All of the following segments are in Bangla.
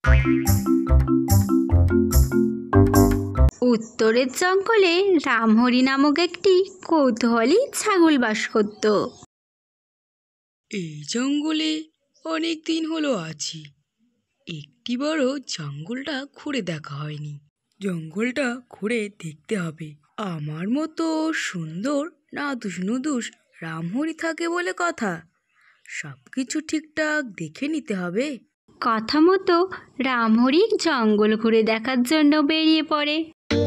উত্তরের জঙ্গলে রামহরি নামক একটি কৌতূহলী ছাগল বাস করত। এই জঙ্গলে অনেক দিন হলো আছি, একটিবারও জঙ্গলটা ঘুরে দেখা হয়নি। জঙ্গলটা ঘুরে দেখতে হবে। আমার মতো সুন্দর নাদুস নুদুস রামহরি থাকে বলে কথা, সবকিছু ঠিকঠাক দেখে নিতে হবে। কথা মতো রামহরি জঙ্গল ঘুরে দেখার জন্য বেরিয়ে পড়ে।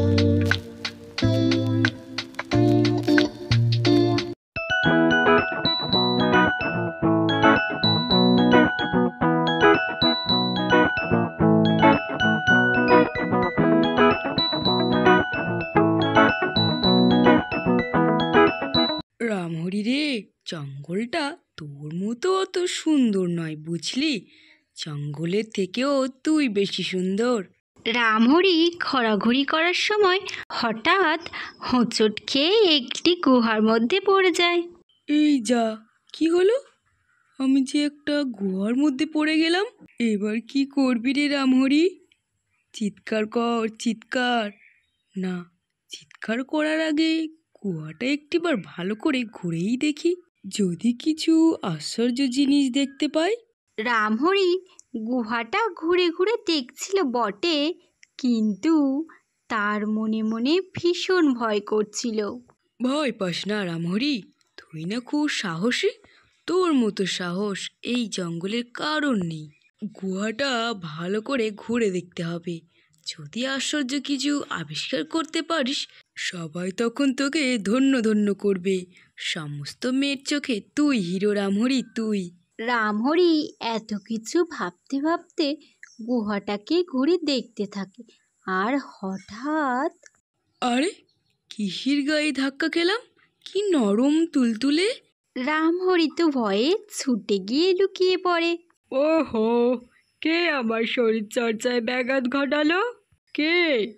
রামহরি রে, জঙ্গলটা তোর মতো অত সুন্দর নয় বুঝলি, জঙ্গলের থেকেও তুই বেশি সুন্দর। রামহরি ঘোরাঘুরি করার সময় হঠাৎ হোঁচট খেয়ে একটি গুহার মধ্যে পড়ে যায়। এই যা, কি হলো? আমি যে একটা গুহার মধ্যে পড়ে গেলাম। এবার কি করবি রে রামহরি? চিৎকার কর, চিৎকার। না, চিৎকার করার আগে গুহাটা একটিবার ভালো করে ঘুরেই দেখি, যদি কিছু আশ্চর্য জিনিস দেখতে পাই। রামহরি গুহাটা ঘুরে ঘুরে দেখছিল বটে, কিন্তু তার মনে মনে ভীষণ ভয় করছিল। ভয় পাস না রামহরি, তুই না খুব সাহসী। তোর মতো সাহস এই জঙ্গলের কারণ নেই। গুহাটা ভালো করে ঘুরে দেখতে হবে, যদি আশ্চর্য কিছু আবিষ্কার করতে পারিস, সবাই তখন তোকে ধন্য ধন্য করবে। সমস্ত মেয়ের চোখে তুই হিরো রামহরি, তুই। রামহরি এত কিছু ভাবতে ভাবতে গুহাটাকে ঘুরে দেখতে থাকে, আর হঠাৎ আরে, কিসের গায়ে ধাক্কা খেলাম? কি নরম তুলতুলে। রামহরি তো ভয়ে ছুটে গিয়ে লুকিয়ে পড়ে। ওহো, কে আমার শরীর চর্চায় ব্যাঘাত ঘটালো? কে?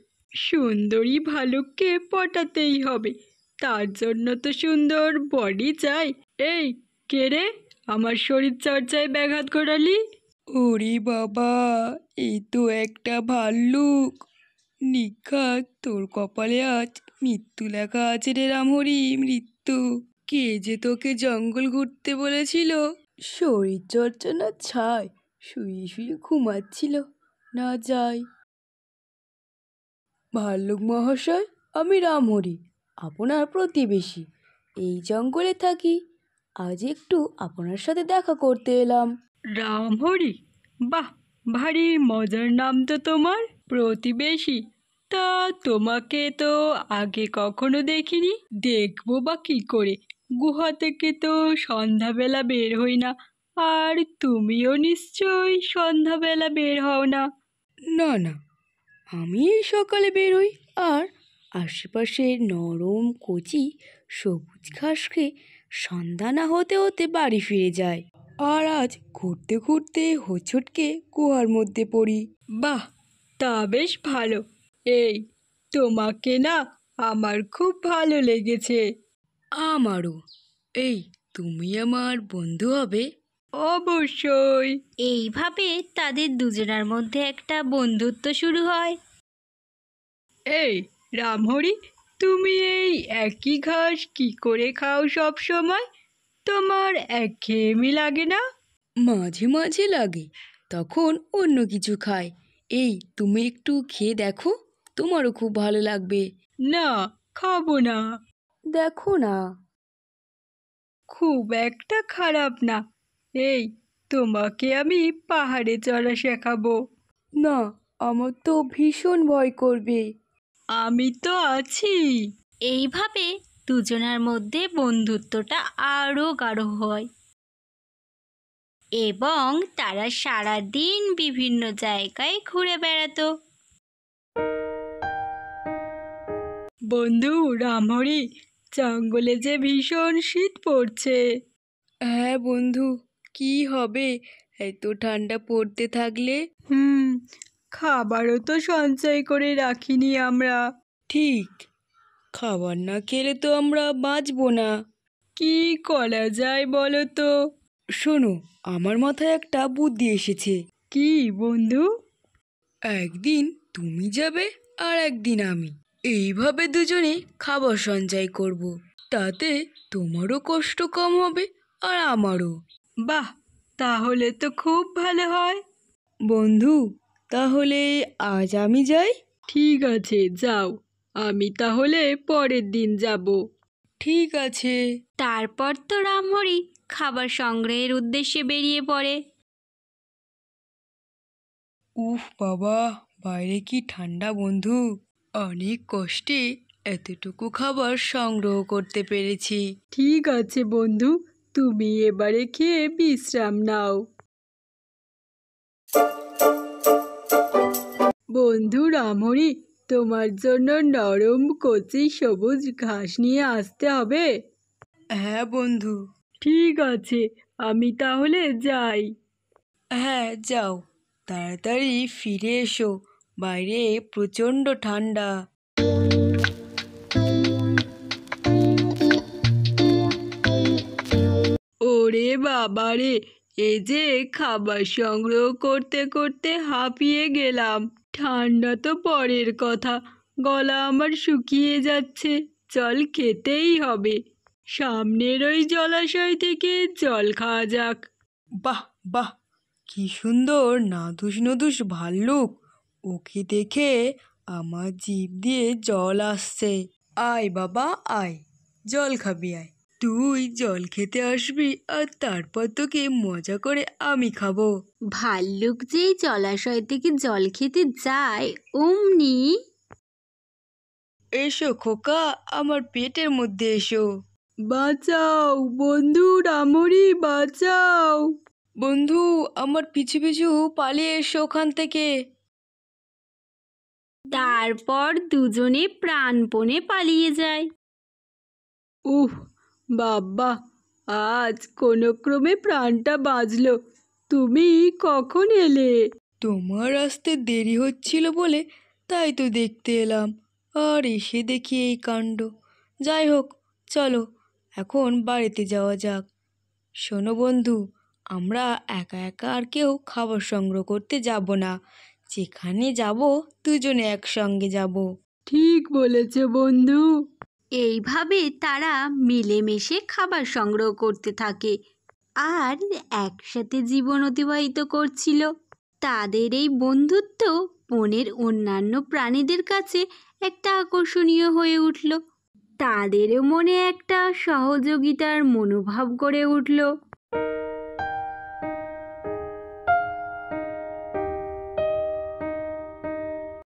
সুন্দরী ভালুককে পটাতেই হবে, তার জন্য তো সুন্দর বডি চাই। এই, কে রে আমার শরীর চর্চায় ব্যাঘাত ঘটালি? ওরে বাবা, এই তো একটা ভাল্লুক। নিখাত তোর কপালে আজ মৃত্যু লেখা আছে রে রামহরি, মৃত্যু। কে যে তোকে জঙ্গল ঘুরতে বলেছিল? শরীর চর্চা না ছাই, শুয়ে শুয়ে ঘুমাচ্ছিল। না যাই। ভাল্লুক মহাশয়, আমি রামহরি, আপনার প্রতিবেশী। এই জঙ্গলে থাকি। আজ একটু আপনার সাথে দেখা করতে এলাম। রামহরি? বাহ, ভারী মজার নাম তো তোমার। প্রতিবেশী? তা তোমাকে তো আগে কখনো দেখিনি। দেখবো বা কি করে? গুহা থেকে তো সন্ধ্যাবেলা বের হই না, আর তুমিও নিশ্চয়ই সন্ধ্যাবেলা বের হও না। না না, আমি সকালে বেরোই, আর আশেপাশের নরম কচি সবুজ ঘাস খেয়ে সন্ধ্যা না হতে হতে বাড়ি ফিরে যায়। আর আজ ঘুরতে ঘুরতে হোঁচটকে কুয়ার মধ্যে পড়ি। বাহ, তা বেশ ভালো। এই, তোমাকে না আমার খুব ভালো লেগেছে। আমারও। এই, তুমি আমার বন্ধু হবে? অবশ্যই। এইভাবে তাদের দুজনের মধ্যে একটা বন্ধুত্ব শুরু হয়। এই রামহরি, তুমি এই একই ঘাস কি করে খাও সব সময়? তোমার একঘেয়েমি লাগে না? মাঝে মাঝে লাগে, তখন অন্য কিছু খাই। এই, তুমি একটু খেয়ে দেখো, তোমারও খুব ভালো লাগবে। না, খাবো না। দেখো না, খুব একটা খারাপ না। এই, তোমাকে আমি পাহাড়ে চড়া শেখাবো। না, আমার তো ভীষণ ভয় করবে। আমি তো আছি। এইভাবে দুজনের মধ্যে বন্ধুত্বটা আরও গাঢ় হয় এবং তারা সারা দিন বিভিন্ন জায়গায় ঘুরে বেড়াতো। বন্ধু রামহরি, জঙ্গলে যে ভীষণ শীত পড়ছে। হ্যাঁ বন্ধু, কি হবে এত ঠান্ডা পড়তে থাকলে? খাবারও তো সঞ্চয় করে রাখিনি আমরা। ঠিক, খাবার না খেলে তো আমরা বাঁচবো না। কি করা যায় বলো তো? শোনো, আমার মাথায় একটা বুদ্ধি এসেছে। কি বন্ধু? একদিন তুমি যাবে আর একদিন আমি, এইভাবে দুজনে খাবার সঞ্চয় করব। তাতে তোমারও কষ্ট কম হবে আর আমারও। বাহ, তাহলে তো খুব ভালো হয়। বন্ধু, তাহলে আজ আমি যাই? ঠিক আছে, যাও। আমি তাহলে পরের দিন যাব। ঠিক আছে। তারপর তো রামহরি খাবার সংগ্রহের উদ্দেশ্যে বেরিয়ে পড়ে। উফ বাবা, বাইরে কি ঠান্ডা বন্ধু! অনেক কষ্টে এতটুকু খাবার সংগ্রহ করতে পেরেছি। ঠিক আছে বন্ধু, তুমি এবারে খেয়ে বিশ্রাম নাও। বন্ধু রামহরি, তোমার জন্য নরম কচি সবুজ ঘাস নিয়ে আসতে হবে। হ্যাঁ বন্ধু। ঠিক আছে, আমি তাহলে যাই। হ্যাঁ, যাও। তাড়াতাড়ি ফিরে এসো, বাইরে প্রচণ্ড ঠান্ডা। ওরে বাবারে, এই যে খাবার সংগ্রহ করতে করতে হাঁপিয়ে গেলাম। ঠান্ডা তো পরের কথা, গলা আমার শুকিয়ে যাচ্ছে। জল খেতেই হবে। সামনের ওই জলাশয় থেকে জল খাওয়া যাক। বাহ বাহ, কি সুন্দর নাদুস নদুস ভাল্লুক! ওকে দেখে আমার জিভ দিয়ে জল আসছে। আয় বাবা আয়, জল খাবি আয়। তুই জল খেতে আসবি আর তারপর তোকে মজা করে আমি খাবো। ভাল্লুক যেই জলাশয় থেকে জল খেতে যায়, অমনি এসো খোকা, আমার পেটের মধ্যে এসো। বাঁচাও বন্ধু রামহরি, বাঁচাও। বন্ধু, আমার পিছু পিছু পালিয়ে এসো ওখান থেকে। তারপর দুজনে প্রাণপণে পালিয়ে যায়। উহ বাবা, আজ কোনো ক্রমে প্রাণটা বাঁচলো। তুমি কখন এলে? তোমার আসতে দেরি হচ্ছিল বলে তাই তো দেখতে এলাম, আর এসে দেখি এই কাণ্ড। যাই হোক, চলো এখন বাড়িতে যাওয়া যাক। শোনো বন্ধু, আমরা একা একা আর কেউ খাবার সংগ্রহ করতে যাব না। যেখানে যাব দুজনে একসঙ্গে যাব। ঠিক বলেছ বন্ধু। এইভাবে তারা মিলেমিশে খাবার সংগ্রহ করতে থাকে আর একসাথে জীবন অতিবাহিত করছিল। তাদের এই বন্ধুত্ব বনের অন্যান্য প্রাণীদের কাছে একটা আকর্ষণীয় হয়ে উঠল। তাদেরও মনে একটা সহযোগিতার মনোভাব গড়ে উঠল।